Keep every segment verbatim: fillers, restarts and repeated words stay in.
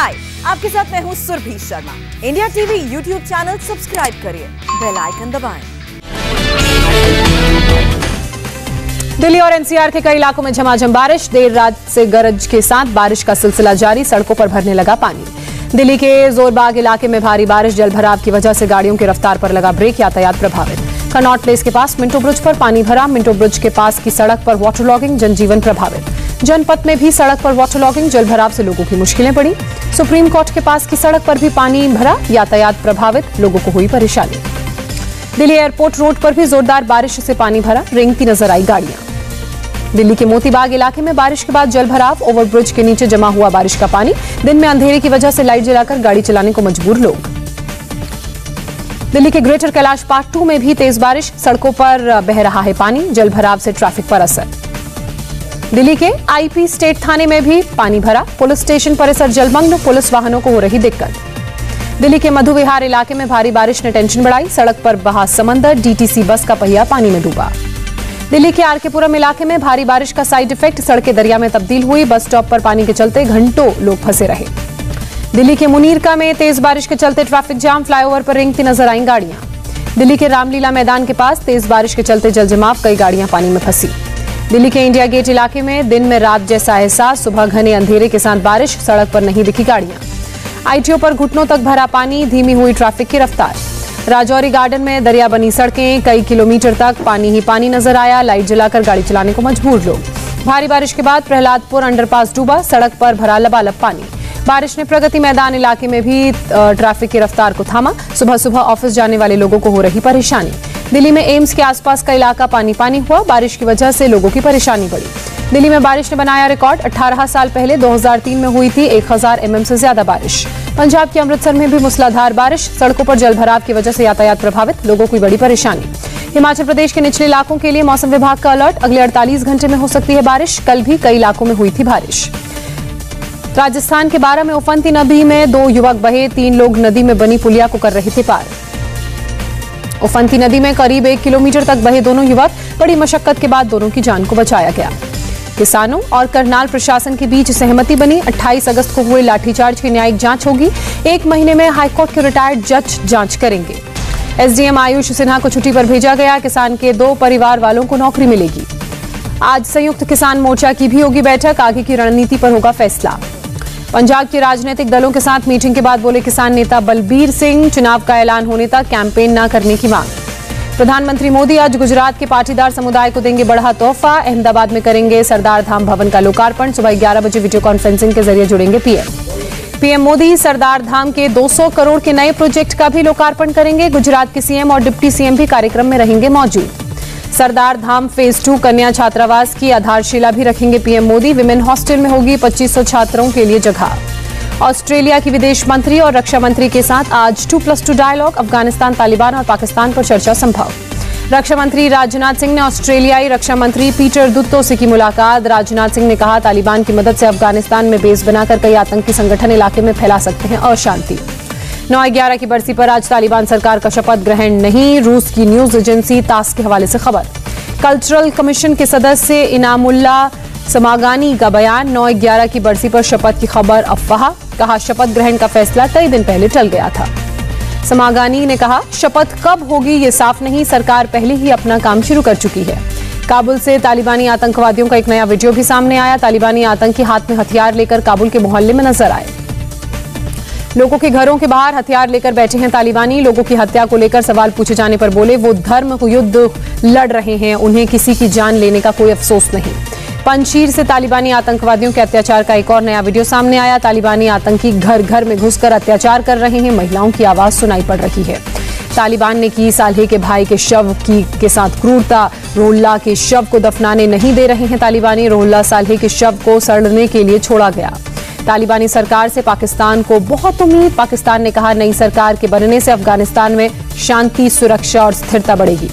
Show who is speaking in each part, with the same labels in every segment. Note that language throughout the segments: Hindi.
Speaker 1: हाय, आपके साथ मैं हूँ Surabhi Sharma. India TV YouTube channel subscribe करिए, बेल आइकन दबाएं।
Speaker 2: दिल्ली और एनसीआर के कई इलाकों में झमाझम बारिश, देर रात से गरज के साथ बारिश का सिलसिला जारी, सड़कों पर भरने लगा पानी। दिल्ली के जोरबाग इलाके में भारी बारिश, जलभराव की वजह से गाड़ियों की रफ्तार पर लगा ब्रेक, यातायात प्रभावित। कनॉट प्लेस के पास मिंटो ब्रिज पर पानी भरा, मिंटो ब्रिज के पास की सड़क पर वाटर लॉगिंग, जनजीवन प्रभावित। जनपथ में भी सड़क पर वाटर लॉगिंग, जलभराव से लोगों की मुश्किलें पड़ी। सुप्रीम कोर्ट के पास की सड़क पर भी पानी भरा, यातायात प्रभावित, लोगों को हुई परेशानी। दिल्ली एयरपोर्ट रोड पर भी जोरदार बारिश से पानी भरा, रेंगती नजर आई गाड़ियां। दिल्ली के मोतीबाग इलाके में बारिश के बाद जलभराव, ओवरब्रिज के नीचे जमा हुआ बारिश का पानी, दिन में अंधेरे की वजह से लाइट जलाकर गाड़ी चलाने को मजबूर लोग। दिल्ली के ग्रेटर कैलाश पार्ट टू में भी तेज बारिश, सड़कों पर बह रहा है पानी, जलभराव से ट्रैफिक पर असर। दिल्ली के आईपी स्टेट थाने में भी पानी भरा, पुलिस स्टेशन परिसर जलमग्न, पुलिस वाहनों को हो रही दिक्कत। दिल्ली के मधु विहार इलाके में भारी बारिश ने टेंशन बढ़ाई, सड़क पर बहा समंदर, डीटीसी बस का पहिया पानी में डूबा। दिल्ली के आरकेपुरम इलाके में भारी बारिश का साइड इफेक्ट, सड़कें दरिया में तब्दील हुई, बस स्टॉप पर पानी के चलते घंटों लोग फंसे रहे। दिल्ली के मुनीरका में तेज बारिश के चलते ट्रैफिक जाम, फ्लाईओवर पर रेंगती नजर आई गाड़ियां। दिल्ली के रामलीला मैदान के पास तेज बारिश के चलते जलजमाव, कई गाड़ियां पानी में फंसी। दिल्ली के इंडिया गेट इलाके में दिन में रात जैसा एहसास, सुबह घने अंधेरे के साथ बारिश, सड़क पर नहीं दिखी गाड़ियां। आईटीओ पर घुटनों तक भरा पानी, धीमी हुई ट्रैफिक की रफ्तार। राजौरी गार्डन में दरिया बनी सड़कें, कई किलोमीटर तक पानी ही पानी नजर आया, लाइट जलाकर गाड़ी चलाने को मजबूर लोग। भारी बारिश के बाद प्रहलादपुर अंडरपास डूबा, सड़क पर भरा लबालब पानी। बारिश ने प्रगति मैदान इलाके में भी ट्रैफिक की रफ्तार को थामा, सुबह सुबह ऑफिस जाने वाले लोगों को हो रही परेशानी। दिल्ली में एम्स के आसपास का इलाका पानी पानी हुआ, बारिश की वजह से लोगों की परेशानी बढ़ी। दिल्ली में बारिश ने बनाया रिकॉर्ड, अठारह साल पहले दो हज़ार तीन में हुई थी एक हज़ार एमएम से ज्यादा बारिश। पंजाब के अमृतसर में भी मूसलाधार बारिश, सड़कों पर जलभराव की वजह से यातायात प्रभावित, लोगों की बड़ी परेशानी। हिमाचल प्रदेश के निचले इलाकों के लिए मौसम विभाग का अलर्ट, अगले अड़तालीस घंटे में हो सकती है बारिश, कल भी कई इलाकों में हुई थी बारिश। राजस्थान के बारा में उफनती नदी में दो युवक बहे, तीन लोग नदी में बनी पुलिया को कर रहे थे पार। उफनती नदी में करीब एक किलोमीटर तक बहे दोनों युवक, बड़ी मशक्कत के बाद दोनों की जान को बचाया गया। किसानों और करनाल प्रशासन के बीच सहमति बनी, अट्ठाईस अगस्त को हुए लाठीचार्ज की न्यायिक जांच होगी, एक महीने में हाईकोर्ट के रिटायर्ड जज जांच करेंगे। एसडीएम आयुष सिन्हा को छुट्टी पर भेजा गया, किसान के दो परिवार वालों को नौकरी मिलेगी। आज संयुक्त किसान मोर्चा की भी होगी बैठक, आगे की रणनीति पर होगा फैसला। पंजाब के राजनीतिक दलों के साथ मीटिंग के बाद बोले किसान नेता बलबीर सिंह, चुनाव का ऐलान होने तक कैंपेन न करने की मांग। प्रधानमंत्री मोदी आज गुजरात के पाटीदार समुदाय को देंगे बड़ा तोहफा, अहमदाबाद में करेंगे सरदार धाम भवन का लोकार्पण, सुबह ग्यारह बजे वीडियो कॉन्फ्रेंसिंग के जरिए जुड़ेंगे पीएम। पीएम मोदी सरदार धाम के दो सौ करोड़ के नए प्रोजेक्ट का भी लोकार्पण करेंगे, गुजरात के सीएम और डिप्टी सीएम भी कार्यक्रम में रहेंगे मौजूद। सरदार धाम फेज टू कन्या छात्रावास की आधारशिला भी रखेंगे पीएम मोदी, विमेन हॉस्टल में होगी पच्चीस सौ छात्रों के लिए जगह। ऑस्ट्रेलिया की विदेश मंत्री और रक्षा मंत्री के साथ आज two plus two dialogue, Afghanistan, Taliban और पाकिस्तान पर चर्चा संभव। रक्षा मंत्री राजनाथ सिंह ने ऑस्ट्रेलियाई रक्षा मंत्री पीटर दुत्तो से की मुलाकात, राजनाथ सिंह ने कहा तालिबान की मदद से अफगानिस्तान में बेस बनाकर कई आतंकी संगठन इलाके में फैला सकते हैं अशांति। नौ ग्यारह की बरसी पर आज तालिबान सरकार का शपथ ग्रहण नहीं, रूस की न्यूज एजेंसी तास के हवाले से खबर। कल्चरल कमीशन के सदस्य इनामुल्ला समागानी का बयान, नौ ग्यारह की बरसी पर शपथ की खबर अफवाह, कहा शपथ ग्रहण का फैसला कई दिन पहले टल गया था। समागानी ने कहा शपथ कब होगी ये साफ नहीं, सरकार पहले ही अपना काम शुरू कर चुकी है। काबुल से तालिबानी आतंकवादियों का एक नया वीडियो भी सामने आया, तालिबानी आतंकी हाथ में हथियार लेकर काबुल के मोहल्ले में नजर आए। लोगों के घरों के बाहर हथियार लेकर बैठे हैं तालिबानी, लोगों की हत्या को लेकर सवाल पूछे जाने पर बोले वो धर्म युद्ध लड़ रहे हैं, उन्हें किसी की जान लेने का कोई अफसोस नहीं। पंजशीर से तालिबानी आतंकवादियों के अत्याचार का एक और नया वीडियो सामने आया, तालिबानी आतंकी घर घर में घुसकर अत्याचार कर रहे हैं, महिलाओं की आवाज सुनाई पड़ रही है। तालिबान ने की सालेह के भाई के शव की के साथ क्रूरता, रोहिल्ला के शव को दफनाने नहीं दे रहे हैं तालिबानी, रोहिल्ला सालेह के शव को सड़ने के लिए छोड़ा गया। तालिबानी सरकार से पाकिस्तान को बहुत उम्मीद, पाकिस्तान ने कहा नई सरकार के बनने से अफगानिस्तान में शांति, सुरक्षा और स्थिरता बढ़ेगी।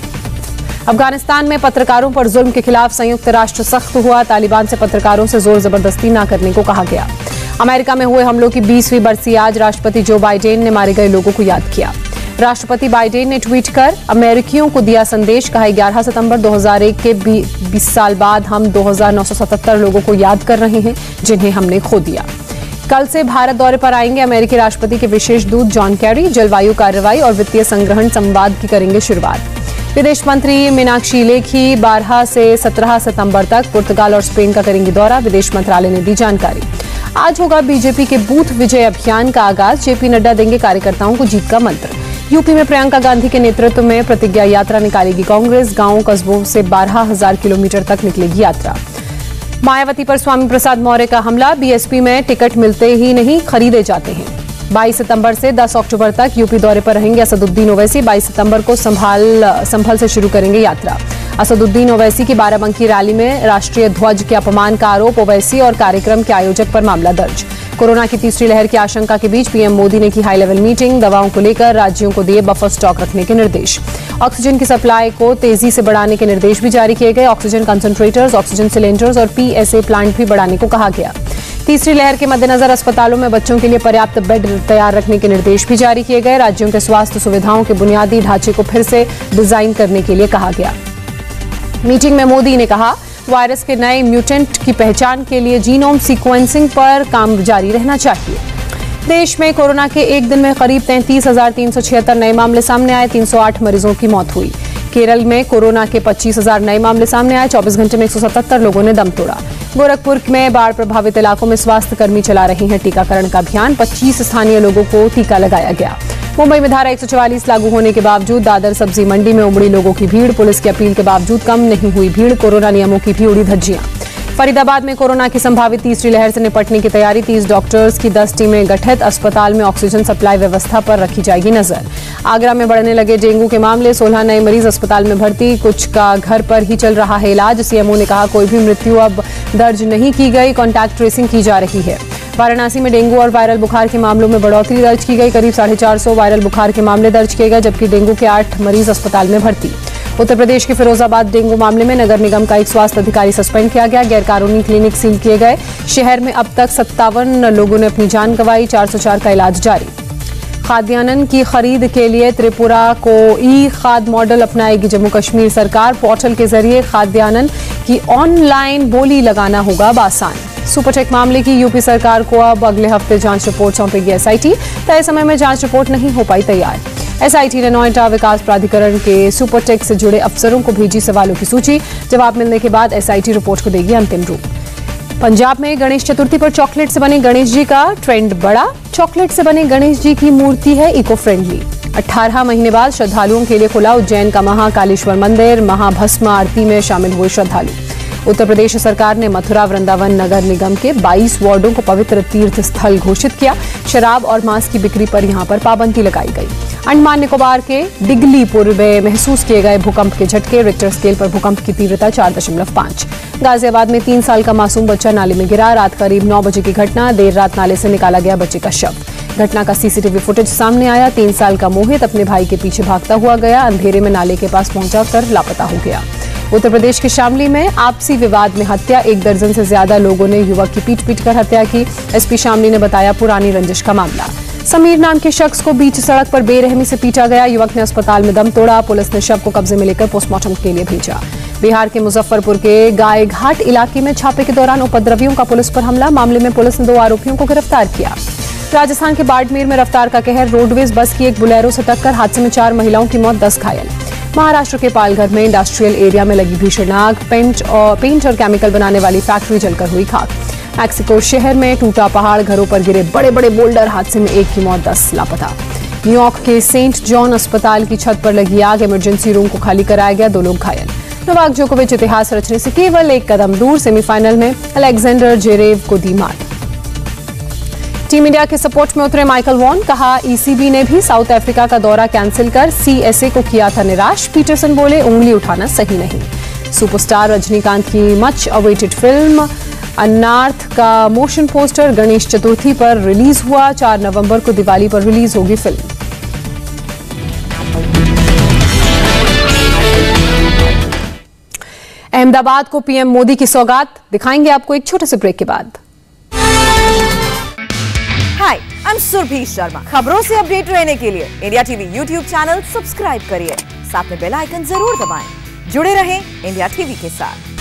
Speaker 2: अफगानिस्तान में पत्रकारों पर जुल्म के खिलाफ संयुक्त राष्ट्र सख्त हुआ, तालिबान से पत्रकारों से जोर जबरदस्ती न करने को कहा गया। अमेरिका में हुए हमलों की बीसवीं बरसी आज, राष्ट्रपति जो बाइडेन ने मारे गए लोगों को याद किया। राष्ट्रपति बाइडेन ने ट्वीट कर अमेरिकियों को दिया संदेश, कहा ग्यारह सितंबर दो हज़ार एक के बीस साल बाद हम दो हज़ार नौ सौ सतहत्तर लोगों को याद कर रहे हैं जिन्हें हमने खो दिया। कल से भारत दौरे पर आएंगे अमेरिकी राष्ट्रपति के विशेष दूत जॉन कैरी। जलवायु कार्रवाई और वित्तीय संग्रहण संवाद की करेंगे शुरुआत। विदेश मंत्री मीनाक्षी लेखी बारह से सत्रह सितंबर तक पुर्तगाल और स्पेन का करेंगी दौरा। विदेश मंत्रालय ने दी जानकारी। आज होगा बीजेपी के बूथ विजय अभियान का आगाज। जेपी नड्डा देंगे कार्यकर्ताओं को जीत का मंत्र। यूपी में प्रियंका गांधी के नेतृत्व में प्रतिज्ञा यात्रा निकालेगी कांग्रेस। गांवों कस्बों से बारह हजार किलोमीटर तक निकलेगी यात्रा। मायावती पर स्वामी प्रसाद मौर्य का हमला। बीएसपी में टिकट मिलते ही नहीं, खरीदे जाते हैं। बाईस सितंबर से दस अक्टूबर तक यूपी दौरे पर रहेंगे असदुद्दीन ओवैसी। बाईस सितंबर को संभाल संभल से शुरू करेंगे यात्रा। असदुद्दीन ओवैसी की बाराबंकी रैली में राष्ट्रीय ध्वज के अपमान का आरोप। ओवैसी और कार्यक्रम के आयोजक पर मामला दर्ज। कोरोना की तीसरी लहर की आशंका के बीच पीएम मोदी ने की हाई लेवल मीटिंग। दवाओं को लेकर राज्यों को दिए बफर स्टॉक रखने के निर्देश। ऑक्सीजन की सप्लाई को तेजी से बढ़ाने के निर्देश भी जारी किए गए। ऑक्सीजन कंसंट्रेटर्स, ऑक्सीजन सिलेंडर्स और पीएसए प्लांट भी बढ़ाने को कहा गया। तीसरी लहर के मद्देनजर अस्पतालों में बच्चों के लिए पर्याप्त बेड तैयार रखने के निर्देश भी जारी किए गए। राज्यों के स्वास्थ्य सुविधाओं के बुनियादी ढांचे को फिर से डिजाइन करने के लिए कहा गया। मीटिंग में मोदी ने कहा, वायरस के नए म्यूटेंट की पहचान के लिए जीनोम सीक्वेंसिंग पर काम जारी रहना चाहिए। देश में कोरोना के एक दिन में करीब तैंतीस हजार तीन सौ छिहत्तर नए मामले सामने आए। तीन सौ आठ मरीजों की मौत हुई। केरल में कोरोना के पच्चीस हजार नए मामले सामने आए। चौबीस घंटे में एक सौ सतहत्तर लोगों ने दम तोड़ा। गोरखपुर में बाढ़ प्रभावित इलाकों में स्वास्थ्य कर्मी चला रहे हैं टीकाकरण का अभियान। पच्चीस स्थानीय लोगों को टीका लगाया गया। मुंबई में धारा एक सौ चवालीस लागू होने के बावजूद दादर सब्जी मंडी में उमड़ी लोगों की भीड़। पुलिस की अपील के बावजूद कम नहीं हुई भीड़। कोरोना नियमों की भी उड़ी धज्जियां। फरीदाबाद में कोरोना की संभावित तीसरी लहर से निपटने की तैयारी। तीस डॉक्टर्स की दस टीमें गठित। अस्पताल में ऑक्सीजन सप्लाई व्यवस्था पर रखी जाएगी नजर। आगरा में बढ़ने लगे डेंगू के मामले। सोलह नए मरीज अस्पताल में भर्ती। कुछ का घर पर ही चल रहा है इलाज। सीएमओ ने कहा, कोई भी मृत्यु अब दर्ज नहीं की गई। कॉन्टैक्ट ट्रेसिंग की जा रही है। वाराणसी में डेंगू और वायरल बुखार के मामलों में बढ़ोतरी दर्ज की गई। करीब साढ़े चार सौ वायरल बुखार के मामले दर्ज किए गए, जबकि डेंगू के आठ मरीज अस्पताल में भर्ती। उत्तर प्रदेश के फिरोजाबाद डेंगू मामले में नगर निगम का एक स्वास्थ्य अधिकारी सस्पेंड किया गया। गैरकानूनी क्लिनिक सील किए गए। शहर में अब तक सत्तावन लोगों ने अपनी जान गंवाई। चार सौ चार का इलाज जारी। खाद्यान्न की खरीद के लिए त्रिपुरा को ई खाद मॉडल अपनाएगी जम्मू कश्मीर सरकार। पोर्टल के जरिए खाद्यान्न की ऑनलाइन बोली लगाना होगा आसान। सुपरटेक मामले की यूपी सरकार को अब अगले हफ्ते जांच रिपोर्ट सौंपेगी एसआईटी। तय समय में जांच रिपोर्ट नहीं हो पाई तैयार। एसआईटी ने नोएडा विकास प्राधिकरण के सुपरटेक से जुड़े अफसरों को भेजी सवालों की सूची। जवाब मिलने के बाद एसआईटी रिपोर्ट को देगी अंतिम रूप। पंजाब में गणेश चतुर्थी पर चॉकलेट से बने गणेश जी का ट्रेंड बढ़ा। चॉकलेट से बने गणेश जी की मूर्ति है इको फ्रेंडली। अठारह महीने बाद श्रद्धालुओं के लिए खुला उज्जैन का महाकालेश्वर मंदिर। महाभस्म आरती में शामिल हुए श्रद्धालु। उत्तर प्रदेश सरकार ने मथुरा वृंदावन नगर निगम के बाईस वार्डों को पवित्र तीर्थ स्थल घोषित किया। शराब और मांस की बिक्री पर यहां पर पाबंदी लगाई गई। अंडमान निकोबार के डिगलीपुर में महसूस किए गए भूकंप के झटके। रिक्टर स्केल पर भूकंप की तीव्रता चार दशमलव पांच। गाजियाबाद में तीन साल का मासूम बच्चा नाले में गिरा। रात करीब नौ बजे की घटना। देर रात नाले से निकाला गया बच्चे का शव। घटना का सीसीटीवी फुटेज सामने आया। तीन साल का मोहित अपने भाई के पीछे भागता हुआ गया। अंधेरे में नाले के पास पहुंचा कर लापता हो गया। उत्तर प्रदेश के शामली में आपसी विवाद में हत्या। एक दर्जन से ज्यादा लोगों ने युवक की पीट पीट कर हत्या की। एसपी शामली ने बताया, पुरानी रंजिश का मामला। समीर नाम के शख्स को बीच सड़क पर बेरहमी से पीटा गया। युवक ने अस्पताल में दम तोड़ा। पुलिस ने शव को कब्जे में लेकर पोस्टमार्टम के लिए भेजा। बिहार के मुजफ्फरपुर के गायघाट इलाके में छापे के दौरान उपद्रवियों का पुलिस पर हमला। मामले में पुलिस ने दो आरोपियों को गिरफ्तार किया। राजस्थान के बाड़मेर में रफ्तार का कहर। रोडवेज बस की एक बुलेरो से टक्कर। हादसे में चार महिलाओं की मौत, दस घायल। महाराष्ट्र के पालघर में इंडस्ट्रियल एरिया में लगी भीषण आग। पेंट और पेंट और केमिकल बनाने वाली फैक्ट्री जलकर हुई खाक। मैक्सिको शहर में टूटा पहाड़। घरों पर गिरे बड़े बड़े बोल्डर। हादसे में एक की मौत, दस लापता। न्यूयॉर्क के सेंट जॉन अस्पताल की छत पर लगी आग। इमरजेंसी रूम को खाली कराया गया, दो लोग घायल। नोवाक जोकोविच इतिहास रचने से केवल एक कदम दूर। सेमीफाइनल में अलेक्जेंडर जेरेव को दी मात। टीम इंडिया के सपोर्ट में उतरे माइकल वॉन। कहा, ईसीबी ने भी साउथ अफ्रीका का दौरा कैंसिल कर सीएसए को किया था निराश। पीटरसन बोले, उंगली उठाना सही नहीं। सुपरस्टार रजनीकांत की मच अवेटेड फिल्म अन्नार्थ का मोशन पोस्टर गणेश चतुर्थी पर रिलीज हुआ। चार नवंबर को दिवाली पर रिलीज होगी फिल्म। अहमदाबाद को पीएम मोदी की सौगात दिखाएंगे आपको एक छोटे से ब्रेक के बाद।
Speaker 1: Hi, I am Surabhi Sharma. खबरों से अपडेट रहने के लिए India TV YouTube channel subscribe करिए। साथ में बेल आइकन जरूर दबाएं। जुड़े रहें इंडिया टीवी के साथ।